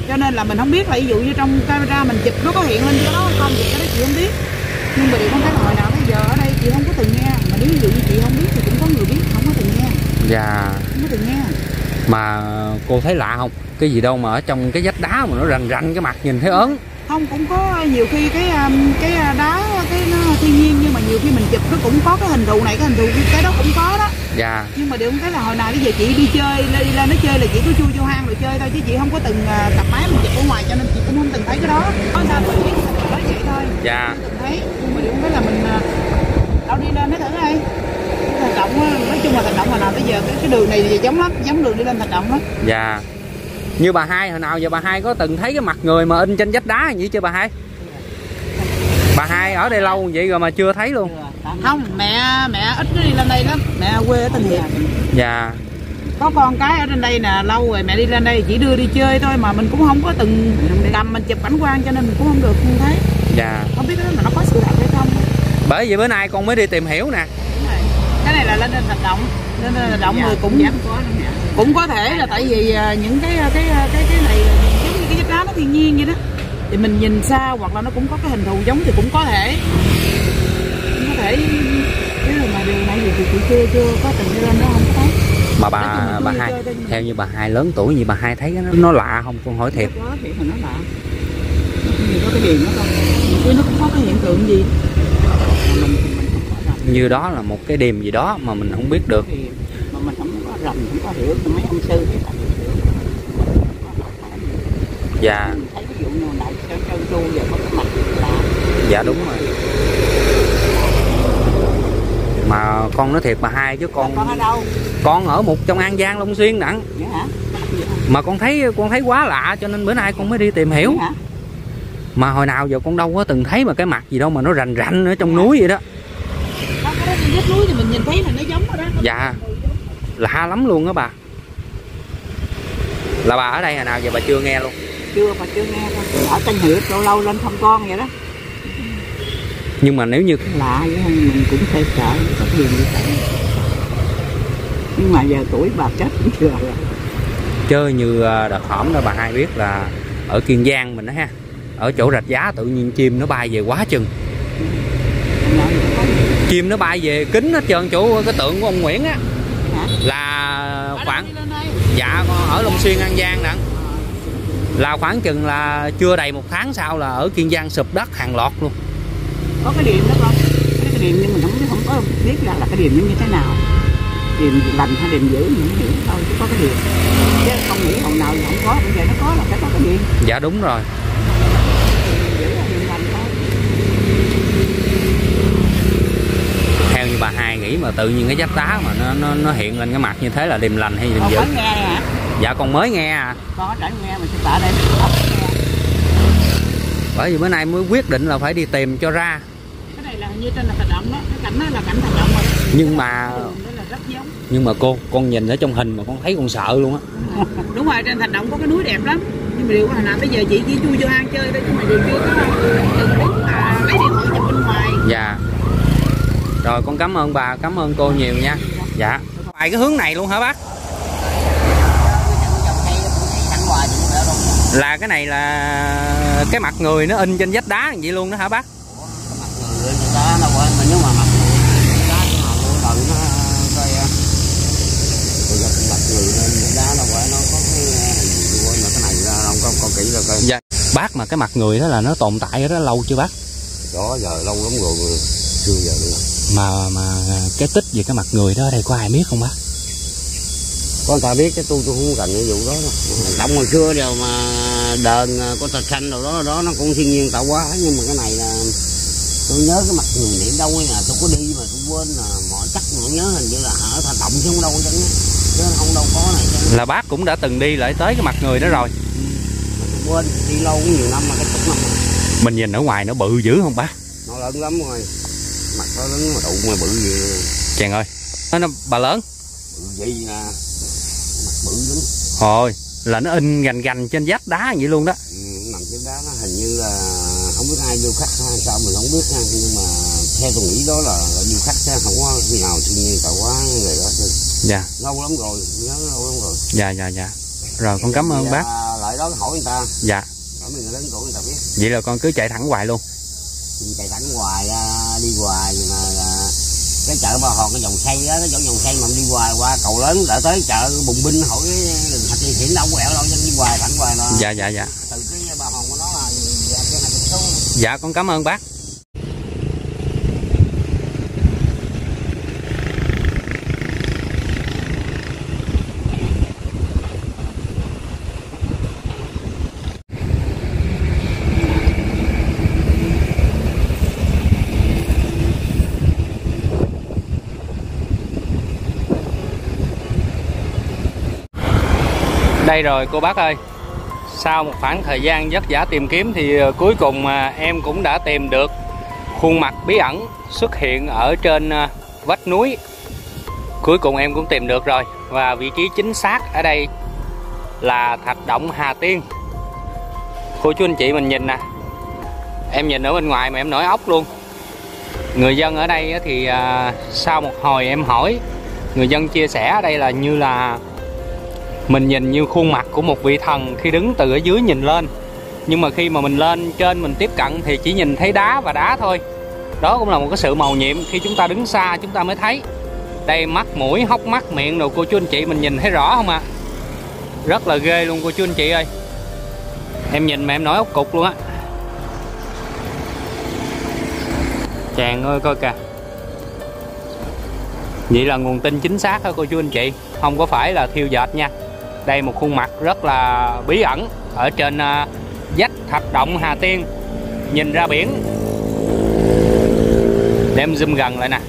B: cho nên là mình không biết là ví dụ như trong camera mình chụp nó có hiện lên cái đó hay không thì cái đó chị không biết. Nhưng mà điều con thấy là hồi nào bây giờ ở đây chị không có từng nghe, mà nếu ví dụ như chị không biết thì cũng có người biết không có từng nghe.
C: Dạ.
B: Không có từng nghe.
C: Mà cô thấy lạ không? Cái gì đâu mà ở trong cái vách đá mà nó rành rành cái mặt nhìn thấy ớn.
B: Không, cũng có nhiều khi cái đá cái nó thiên nhiên, nhưng mà nhiều khi mình chụp nó cũng có cái hình thù này cái hình thù cái đó cũng có đó.
C: Dạ.
B: Nhưng mà điều không thấy là hồi nào bây giờ chị đi chơi đi lên nó chơi là chỉ có chui vô hang rồi chơi thôi, chứ chị không có từng tập máy mình chụp ở ngoài, cho nên chị cũng không từng thấy cái đó. Có sao mình biết nói vậy thôi.
C: Dạ.
B: Không từng thấy. Nhưng mà điều không thấy là mình đâu đi lên nó thử đây. Thạch Động nói chung là Thạch Động hồi nào bây giờ cái đường này thì giống lắm, giống đường đi lên Thạch Động đó.
C: Dạ. Như bà Hai hồi nào giờ bà Hai có từng thấy cái mặt người mà in trên vách đá vậy chưa bà Hai? Bà Hai ở đây lâu vậy rồi mà chưa thấy luôn.
B: Không, mẹ ít có đi lên đây lắm, mẹ quê ở Tân Hiệp.
C: Dạ.
B: Có con cái ở trên đây nè, lâu rồi mẹ đi lên đây chỉ đưa đi chơi thôi, mà mình cũng không có từng cầm mình chụp cảnh quan, cho nên mình cũng không được không thấy.
C: Dạ.
B: Không biết cái đó là nó có sự thật hay không.
C: Bởi vì bữa nay con mới đi tìm hiểu nè.
B: Cái này là lên Thạch Động, lên Thạch Động người cũng có thể là tại vì những cái này giống như cái vách đá nó thiên nhiên vậy đó, thì mình nhìn xa hoặc là nó cũng có cái hình thù giống thì cũng có thể chứ mà điều này thì chị chưa có từng đi lên đó, không có thấy.
C: Mà bà Hai theo như bà Hai lớn tuổi như bà Hai thấy nó lạ không, con hỏi thiệt?
B: Có thiệt là nó lạ, có cái điểm nó không, chứ nó cũng có cái hiện tượng gì
C: như đó là một cái điềm gì đó mà mình không biết được.
B: Mà mình không có rành, không có hiểu mấy ông sư thì
C: Dạ.
B: thấy ví dụ như này trơn tru giờ có cái mặt lạ.
C: Dạ đúng rồi. Mà con nói thiệt bà Hai chứ con
B: ở đâu?
C: Con ở một trong An Giang Long Xuyên đặng.
B: Dạ hả?
C: Mà con thấy quá lạ cho nên bữa nay con mới đi tìm hiểu.
B: Dạ hả?
C: Mà hồi nào giờ con đâu có từng thấy mà cái mặt gì đâu mà nó rành rành ở trong núi vậy đó.
B: Đó, cái đó vách núi thì mình nhìn thấy là nó giống rồi đó.
C: Dạ. Lạ lắm luôn á bà. Là bà ở đây hồi nào giờ bà chưa nghe luôn?
B: Chưa nghe thôi. Ở Tân Hiệp lâu lâu lên thăm con vậy đó.
C: Nhưng mà nếu như
B: lạ vậy mình cũng phải sợ có gì như vậy. Nhưng mà giờ tuổi bà chết cũng chưa rồi.
C: chơi như đợt hổm đó bà Hai biết là ở Kiên Giang mình đó ha, ở chỗ Rạch Giá tự nhiên chim nó bay về quá chừng. Chim nó bay về kính hết trơn, chỗ cái tượng của ông Nguyễn á. Là khoảng dạ con ở Long Xuyên An Giang nè, là khoảng chừng là chưa đầy 1 tháng sau là ở Kiên Giang sụp đất hàng loạt luôn.
B: Có cái điểm đó không? Cái điểm nhưng mình không có biết là cái điểm như thế nào, điểm lành hay điểm dữ mình không hiểu thôi, chứ có cái điểm chứ không nghĩ hồi nào không có, bây giờ nó có là phải có cái điểm.
C: Dạ đúng rồi. Theo như bà Hai nghĩ mà tự nhiên cái vách đá mà nó hiện lên cái mặt như thế là điềm lành hay điềm dữ?
B: Con mới nghe hả?
C: Dạ con mới nghe à.
B: Con có trải nghe mà sẽ tại đây.
C: Bởi vì bữa nay mới quyết định là phải đi tìm cho ra.
B: Cái này là như trên là Thạch Động đó, cái cảnh đó là cảnh Thạch Động rồi.
C: Nhưng mà con nhìn ở trong hình mà con thấy con sợ luôn á.
B: Đúng rồi, trên Thạch Động có cái núi đẹp lắm. Nhưng mà điều hồi nào bây giờ chị chỉ chui vô hang chơi thôi, chứ mà điều chưa có từng biết là lấy điện thoại chụp bên ngoài.
C: Dạ. Rồi con cảm ơn bà, cảm ơn cô nhiều nha. Dạ. Ngoài cái hướng này luôn hả bác? Là cái này là cái mặt người nó in trên vách đá vậy luôn đó hả bác?
B: Mặt người trên đá đâu mà nếu mà mặt người đá mà nó coi mặt người lên đá đâu phải nó có cái này ra không có kỹ là coi.
C: Dạ. Bác mà cái mặt người đó là nó tồn tại ở đó lâu chưa bác?
F: Đó giờ lâu lắm rồi, chưa giờ nữa.
C: Mà cái tích về cái mặt người đó ở đây có ai biết không bác?
F: Có người ta biết chứ tôi không cần cái vụ đó đâu. Động hồi xưa đều mà đờn có Thạch Xanh đâu đó nó cũng thiên nhiên tạo hóa, nhưng mà cái này là tôi nhớ cái mặt người này đâu ấy, tôi có đi mà tôi quên là mọi chắc mà nhớ hình như là ở Thạch Động chứ không đâu chứ không đâu có này chứ.
C: Là bác cũng đã từng đi lại tới cái mặt người đó rồi.
F: Tôi quên đi lâu cũng nhiều năm mà cái chục năm rồi.
C: Mình nhìn ở ngoài nó bự dữ không bác?
F: Nó lớn lắm rồi, mặt nó lớn mà đụng mà bự gì.
C: Chàng ơi, nó bà lớn
F: bự gì nè, mặt bự lắm.
C: Hồi là nó in gành gành trên vách đá vậy luôn đó.
F: Nằm trên đá nó hình như là không biết ai điêu khắc hay sao mình không biết ha, nhưng mà theo tôi nghĩ đó là điêu khắc chứ không có khi nào thiên nhiên tạo hóa người đó.
C: Dạ.
F: Lâu lắm rồi, nhớ lâu lắm rồi.
C: Dạ. Rồi con cảm ơn bác.
F: Lại đó hỏi người ta.
C: Dạ.
F: Hỏi người lớn tuổi người ta biết.
C: Vậy là con cứ chạy thẳng hoài luôn.
F: Chạy thẳng hoài đi hoài mà cái chợ Ba Hòn cái dòng xây đó, cái chỗ dòng xây mà đi hoài qua cầu lớn đã tới chợ Bùng Binh hỏi đường Thạch Thị Hiển đâu quẹo đâu dân đi hoài thẳng hoài là.
C: Dạ.
F: Từ cái Ba Hòn của nó là cái này số.
C: Dạ con cảm ơn bác. Đây rồi cô bác ơi. Sau một khoảng thời gian vất vả tìm kiếm thì cuối cùng em cũng đã tìm được khuôn mặt bí ẩn xuất hiện ở trên vách núi. Cuối cùng em cũng tìm được rồi. Và vị trí chính xác ở đây là thạch động Hà Tiên. Cô chú anh chị mình nhìn nè. Em nhìn ở bên ngoài mà em nổi óc luôn. Người dân ở đây thì sau một hồi em hỏi, người dân chia sẻ ở đây là như là mình nhìn như khuôn mặt của một vị thần khi đứng từ ở dưới nhìn lên. Nhưng mà khi mà mình lên trên mình tiếp cận thì chỉ nhìn thấy đá và đá thôi. Đó cũng là một cái sự màu nhiệm, khi chúng ta đứng xa chúng ta mới thấy. Đây mắt, mũi, hốc mắt, miệng đồ cô chú anh chị mình nhìn thấy rõ không ạ? Rất là ghê luôn cô chú anh chị ơi. Em nhìn mà em nổi ốc cục luôn á. Chàng ơi coi kìa. Vậy là nguồn tin chính xác đó cô chú anh chị, không có phải là thiêu dệt nha. Đây một khuôn mặt rất là bí ẩn ở trên vách thạch động Hà Tiên, nhìn ra biển. Để em zoom gần lại nè.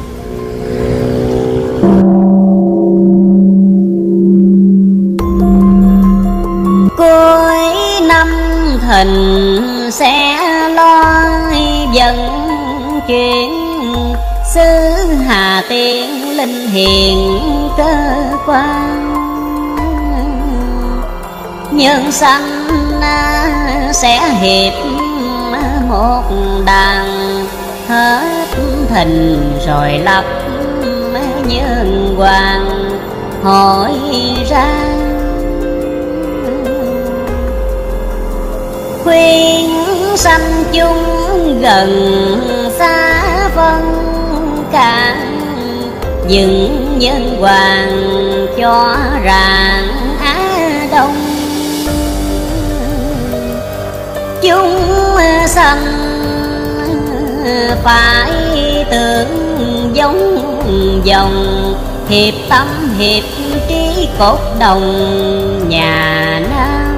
G: Cuối năm Thìn sẽ lo dẫn chuyện xứ Hà Tiên linh hiền cơ quan. Nhân sanh sẽ hiệp một đàn hết thìn rồi lập nhân hoàng hội ra. Khuyên sanh chung gần xa phân cả, dựng nhân hoàng cho rạng Á Đông. Chúng sanh phải tưởng giống dòng, hiệp tâm hiệp trí cốt đồng nhà Nam.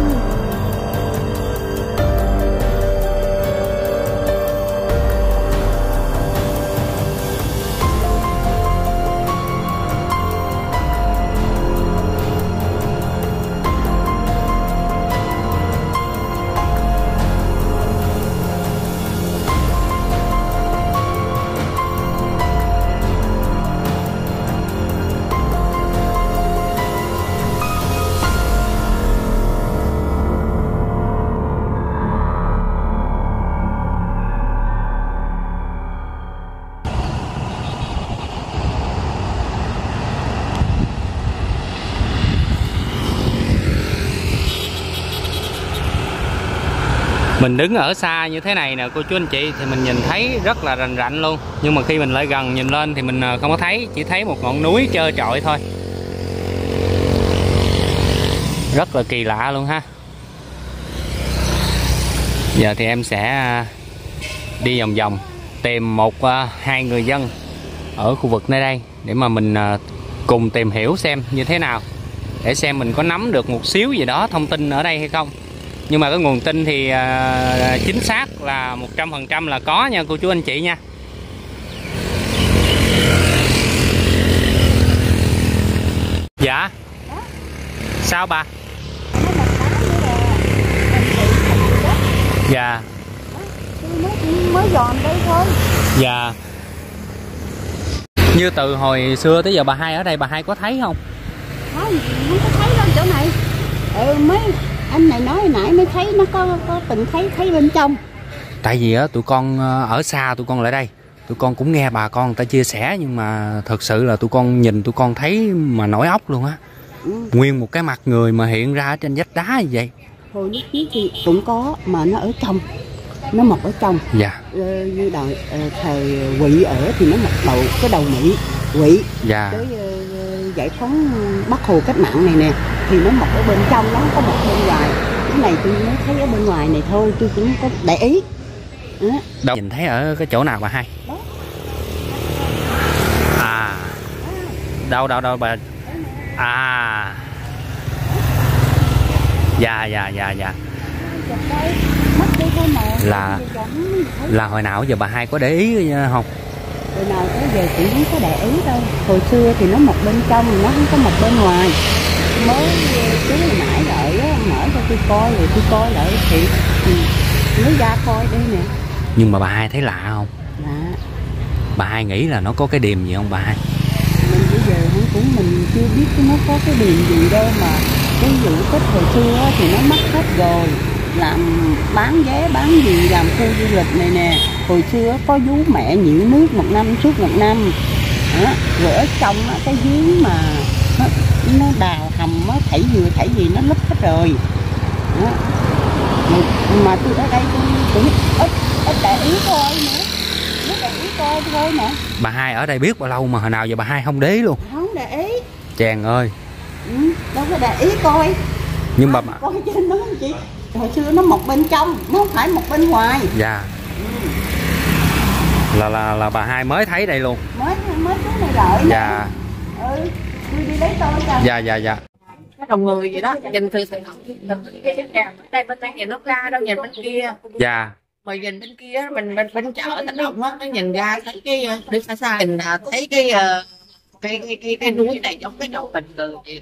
C: Mình đứng ở xa như thế này nè cô chú anh chị thì mình nhìn thấy rất là rành rành luôn. Nhưng mà khi mình lại gần nhìn lên thì mình không có thấy, chỉ thấy một ngọn núi trơ trọi thôi. Rất là kỳ lạ luôn ha. Giờ thì em sẽ đi vòng vòng tìm một hai người dân ở khu vực nơi đây để mà mình cùng tìm hiểu xem như thế nào, để xem mình có nắm được một xíu gì đó thông tin ở đây hay không. Nhưng mà cái nguồn tin thì chính xác là 100% là có nha cô chú anh chị nha. Dạ. Sao bà? Dạ.
B: Mới dọn đây thôi.
C: Dạ. Như từ hồi xưa tới giờ bà hai ở đây, bà hai có thấy không?
B: Không có thấy đâu chỗ này. Mấy anh này nói nãy mới thấy, nó có từng thấy bên trong.
C: Tại vì á tụi con ở xa, tụi con lại đây, tụi con cũng nghe bà con người ta chia sẻ, nhưng mà thật sự là tụi con nhìn tụi con thấy mà nổi óc luôn á. Nguyên một cái mặt người mà hiện ra ở trên vách đá như vậy.
H: Hồi lúc trước thì cũng có mà nó ở trong, nó mọc ở trong.
C: Dạ.
H: Như thời Quỵ ở thì nó mọc cái đầu Mỹ Quỵ.
C: Dạ.
H: Tới giải phóng Bắc Hồ cách mạng này nè thì nó mọc ở bên trong, nó không có mọc bên ngoài. Cái này tôi mới thấy ở bên ngoài này thôi, tôi cũng có để ý.
C: Đâu nhìn thấy ở cái chỗ nào bà hai?
H: Đó.
C: À. Đâu bà. À. Dạ. Là hồi nào giờ bà hai có để ý không?
H: Hồi nào tới giờ cũng không có để ý đâu. Hồi xưa thì nó mọc bên trong, nó không có mọc bên ngoài. Mới cứ nãy đợi mở cho tôi coi, rồi tôi coi lại thì mới ra coi đây nè.
C: Nhưng mà bà hai thấy lạ không?
H: Lạ.
C: Bà hai nghĩ là nó có cái điềm gì không bà hai?
H: Mình bây giờ mình chưa biết nó có cái điềm gì đâu, mà cái diện tích hồi xưa thì nó mất hết rồi. Làm bán vé bán gì, làm khu du lịch này nè. Hồi xưa có vú mẹ nhiễu nước một năm suốt một năm đó. Rồi ở trong cái giếng mà nó đào hầm thảy dừa thảy gì nó lấp hết rồi đó. Mà tôi ở đây tôi cũng ít để ý coi nữa, nó để ý coi thôi nè.
C: Bà hai ở đây biết bao lâu mà hồi nào giờ bà hai không để ý luôn?
H: Không để ý.
C: Chàng ơi.
H: Đâu có để ý coi.
C: Nhưng mà
H: coi trên đó chị, hồi xưa nó mọc bên trong, nó không phải mọc bên ngoài.
C: Dạ. Là bà hai mới thấy đây luôn.
H: Mới xuống này đợi.
C: Dạ.
H: Tôi đi lấy tôi cho.
C: Dạ.
B: Cái đầu người vậy đó, nhìn từ cái đây bên đây nhìn nó ra đâu, nhìn bên kia.
C: Dạ.
B: Mà nhìn bên kia mình bên chợ Thạch Động á, nó nhìn ra thấy cái đứng xa xa nhìn thấy cái núi này giống cái đầu bình thường vậy.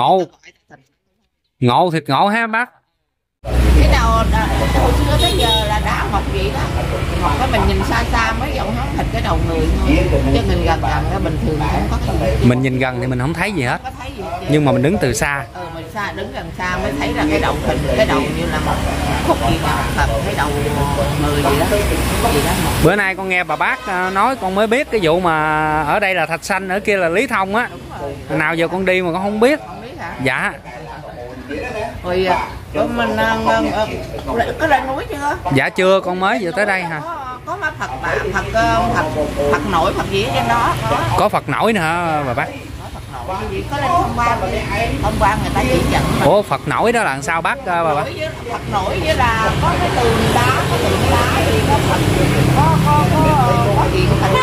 C: Ngộ thịt ngộ ha bác.
B: Cái đầu hồi xưa tới giờ là đã mọc vậy đó. Mọc cái mình nhìn xa xa mới giống hắn thịt cái đầu người thôi. Chứ nhìn gần ra bình thường không có cái gì.
C: Mình nhìn gần thì mình không thấy gì hết.
B: Không có thấy gì.
C: Nhưng mà mình đứng từ xa.
B: Mình đứng gần xa mới thấy là cái đầu thịt, cái đầu như là một khúc gì đó, cái đầu người gì đó.
C: Bữa nay con nghe bà bác nói con mới biết cái vụ mà ở đây là Thạch Xanh, ở kia là Lý Thông á. Nào giờ con đi mà con không biết.
B: Không biết hả?
C: Dạ.
B: Rồi mình có lên núi chưa?
C: Dạ chưa, con mới vừa tới đây hả?
B: Có má Phật nổi Phật gì ở trên đó.
C: Có Phật nổi nữa hả bà bác?
B: Có Phật nổi gì, có lên hôm qua người ta chỉ dẫn.
C: Ủa Phật nổi đó là làm sao bác bà bác?
B: Phật nổi với là có cái tường đá thì có Phật, có gì hình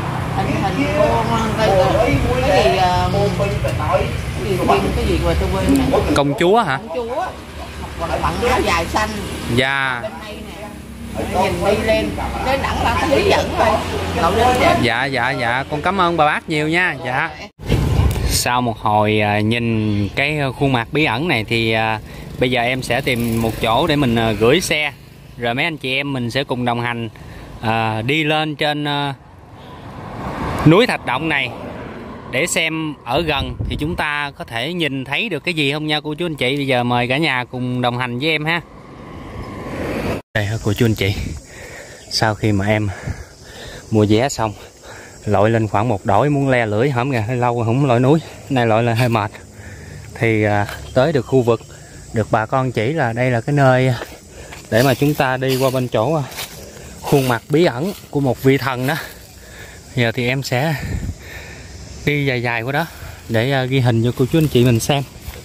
B: cái gì mà tôi quên nè.
C: Công chúa hả?
B: Công chúa mặc áo dài xanh.
C: Dạ.
B: Bên đây nè. Nhìn đi lên đẳng là hướng dẫn thôi. Cậu lên đẹp.
C: Dạ, con cảm ơn bà bác nhiều nha. Dạ. Sau một hồi nhìn cái khuôn mặt bí ẩn này thì bây giờ em sẽ tìm một chỗ để mình gửi xe. Rồi mấy anh chị em mình sẽ cùng đồng hành đi lên trên núi Thạch Động này để xem ở gần thì chúng ta có thể nhìn thấy được cái gì không nha cô chú anh chị. Bây giờ mời cả nhà cùng đồng hành với em ha. Đây cô chú anh chị, sau khi mà em mua vé xong lội lên khoảng một đổi muốn le lưỡi, hổm kìa hơi lâu không lội núi, nay lội là hơi mệt thì tới được khu vực được bà con chỉ là đây là cái nơi để mà chúng ta đi qua bên chỗ khuôn mặt bí ẩn của một vị thần đó. Giờ thì em sẽ đi dài qua đó để ghi hình cho cô chú anh chị mình xem.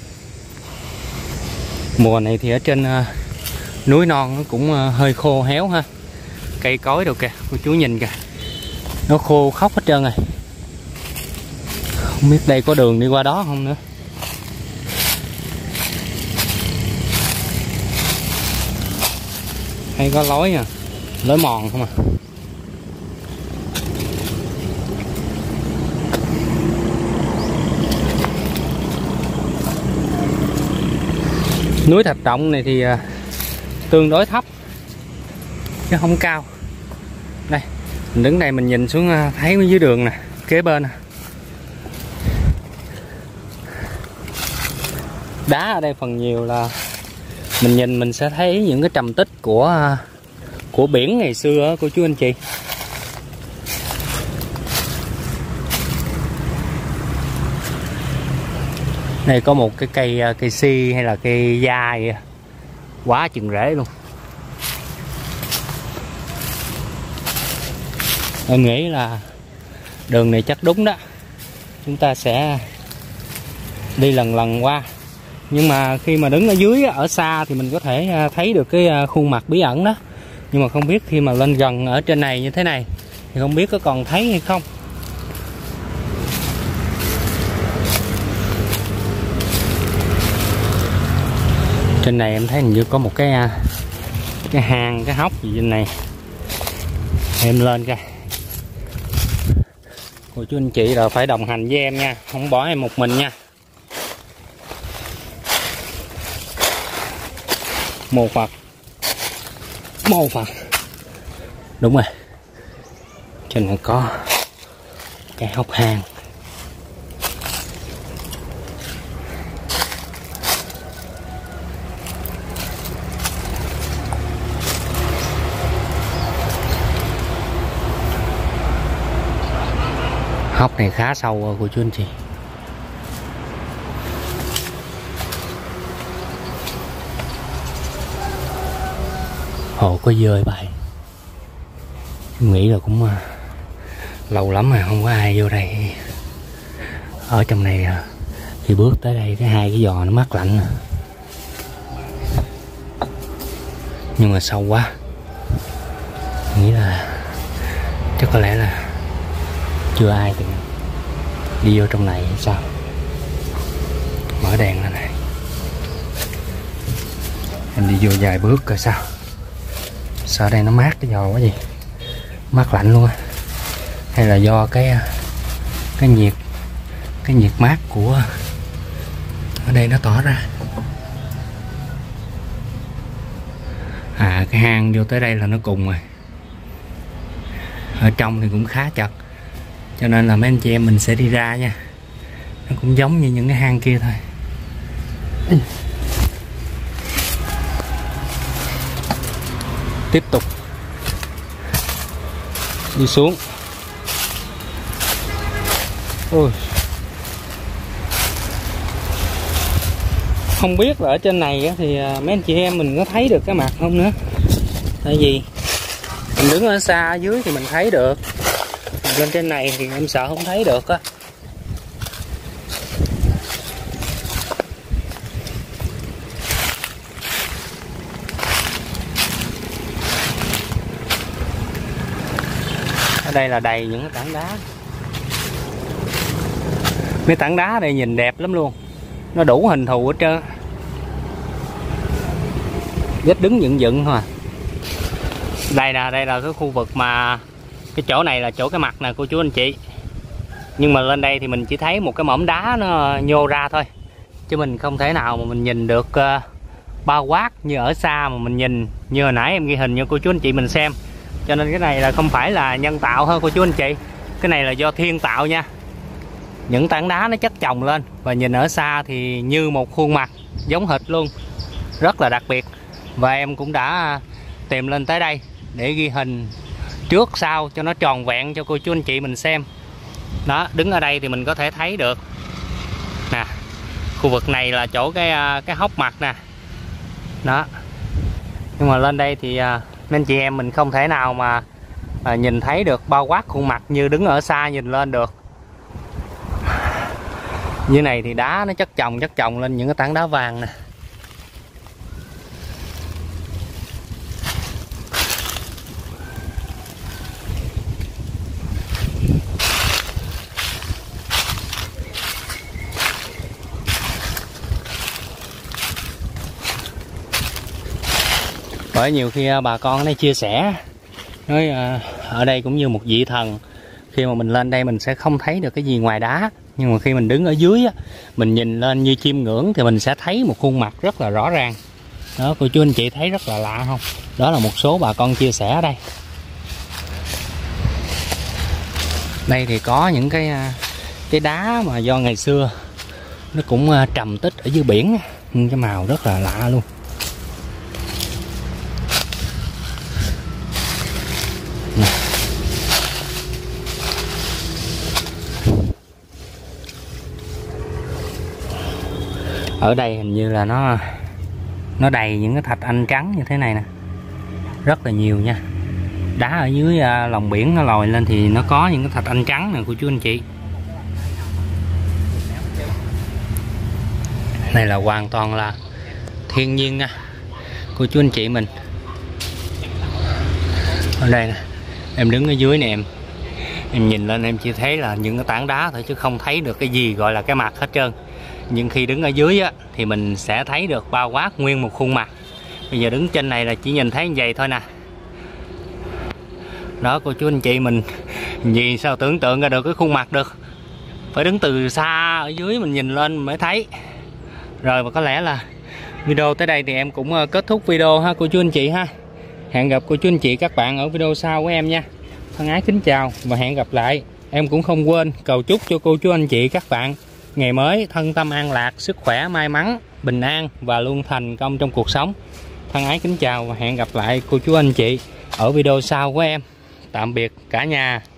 C: Mùa này thì ở trên núi non nó cũng hơi khô héo ha, cây cối đâu kìa cô chú nhìn kìa, nó khô khóc hết trơn rồi. Không biết đây có đường đi qua đó không nữa. Hay có lối à, lối mòn không à. Núi Thạch Động này thì tương đối thấp chứ không cao. Đây mình đứng đây mình nhìn xuống thấy dưới đường nè, kế bên nè. Đá ở đây phần nhiều là mình nhìn mình sẽ thấy những cái trầm tích của biển ngày xưa đó, cô chú anh chị. Đây có một cái cây si hay là cây dai quá chừng rễ luôn. Em nghĩ là đường này chắc đúng đó, chúng ta sẽ đi lần lần qua. Nhưng mà khi mà đứng ở dưới ở xa thì mình có thể thấy được cái khuôn mặt bí ẩn đó. Nhưng mà không biết khi mà lên gần ở trên này như thế này thì không biết có còn thấy hay không. Trên này em thấy hình như có một cái hang, cái hốc gì trên này. Em lên coi. Cô chú anh chị là phải đồng hành với em nha, không bỏ em một mình nha. Một Phật. Đúng rồi. Trên này có cái hốc hang. Hốc này khá sâu rồi cô chú anh chị. Hồ có dơi bay. Em nghĩ là cũng lâu lắm rồi không có ai vô đây. Ở trong này khi bước tới đây cái hai cái giò nó mát lạnh. Nhưng mà sâu quá. Em nghĩ là chắc có lẽ là chưa ai từng đi vô trong này hay sao. Mở đèn lên này. Em đi vô vài bước coi sao. Sợ đây nó mát cái giò quá gì. Mát lạnh luôn á. Hay là do cái nhiệt mát của ở đây nó tỏ ra. Cái hang vô tới đây là nó cùng rồi. Ở trong thì cũng khá chật, cho nên là mấy anh chị em mình sẽ đi ra nha. Nó cũng giống như những cái hang kia thôi. Tiếp tục đi xuống. Ôi, không biết là ở trên này thì mấy anh chị em mình có thấy được cái mặt không nữa. Tại vì mình đứng ở xa ở dưới thì mình thấy được, lên trên này thì em sợ không thấy được á. Ở đây là đầy những cái tảng đá. Mấy tảng đá đây nhìn đẹp lắm luôn. Nó đủ hình thù hết trơn. Vết đứng dựng thôi à. Đây là cái khu vực mà cái chỗ này là chỗ cái mặt nè cô chú anh chị. Nhưng mà lên đây thì mình chỉ thấy một cái mỏm đá nó nhô ra thôi, chứ mình không thể nào mà mình nhìn được bao quát như ở xa mà mình nhìn như hồi nãy em ghi hình cho cô chú anh chị mình xem. Cho nên cái này là không phải là nhân tạo hơn cô chú anh chị. Cái này là do thiên tạo nha. Những tảng đá nó chất chồng lên và nhìn ở xa thì như một khuôn mặt giống hệt luôn. Rất là đặc biệt. Và em cũng đã tìm lên tới đây để ghi hình trước sau cho nó tròn vẹn cho cô chú anh chị mình xem. Đó, đứng ở đây thì mình có thể thấy được nè, khu vực này là chỗ cái hốc mặt nè. Đó. Nhưng mà lên đây thì nên chị em mình không thể nào mà nhìn thấy được bao quát khuôn mặt như đứng ở xa nhìn lên được. Như này thì đá nó chất chồng lên những cái tảng đá vàng nè. Bởi nhiều khi bà con ở đây chia sẻ nói ở đây cũng như một vị thần. Khi mà mình lên đây mình sẽ không thấy được cái gì ngoài đá, nhưng mà khi mình đứng ở dưới á, mình nhìn lên như chiêm ngưỡng thì mình sẽ thấy một khuôn mặt rất là rõ ràng. Đó, cô chú anh chị thấy rất là lạ không? Đó là một số bà con chia sẻ ở đây. Đây thì có những cái đá mà do ngày xưa nó cũng trầm tích ở dưới biển, cái màu rất là lạ luôn. Ở đây hình như là nó đầy những cái thạch anh trắng như thế này nè, rất là nhiều nha. Đá ở dưới lòng biển nó lồi lên thì nó có những cái thạch anh trắng nè cô chú anh chị. Này là hoàn toàn là thiên nhiên nha cô chú anh chị mình. Ở đây nè, em đứng ở dưới nè, em nhìn lên em chỉ thấy là những cái tảng đá thôi chứ không thấy được cái gì gọi là cái mặt hết trơn. Nhưng khi đứng ở dưới á, thì mình sẽ thấy được bao quát nguyên một khuôn mặt. Bây giờ đứng trên này là chỉ nhìn thấy như vậy thôi nè. Đó cô chú anh chị mình, gì sao tưởng tượng ra được cái khuôn mặt được. Phải đứng từ xa ở dưới mình nhìn lên mới thấy. Rồi và có lẽ là video tới đây thì em cũng kết thúc video ha cô chú anh chị ha. Hẹn gặp cô chú anh chị các bạn ở video sau của em nha. Thân ái kính chào và hẹn gặp lại. Em cũng không quên cầu chúc cho cô chú anh chị các bạn ngày mới thân tâm an lạc, sức khỏe, may mắn, bình an và luôn thành công trong cuộc sống. Thân ái kính chào và hẹn gặp lại cô chú anh chị ở video sau của em. Tạm biệt cả nhà.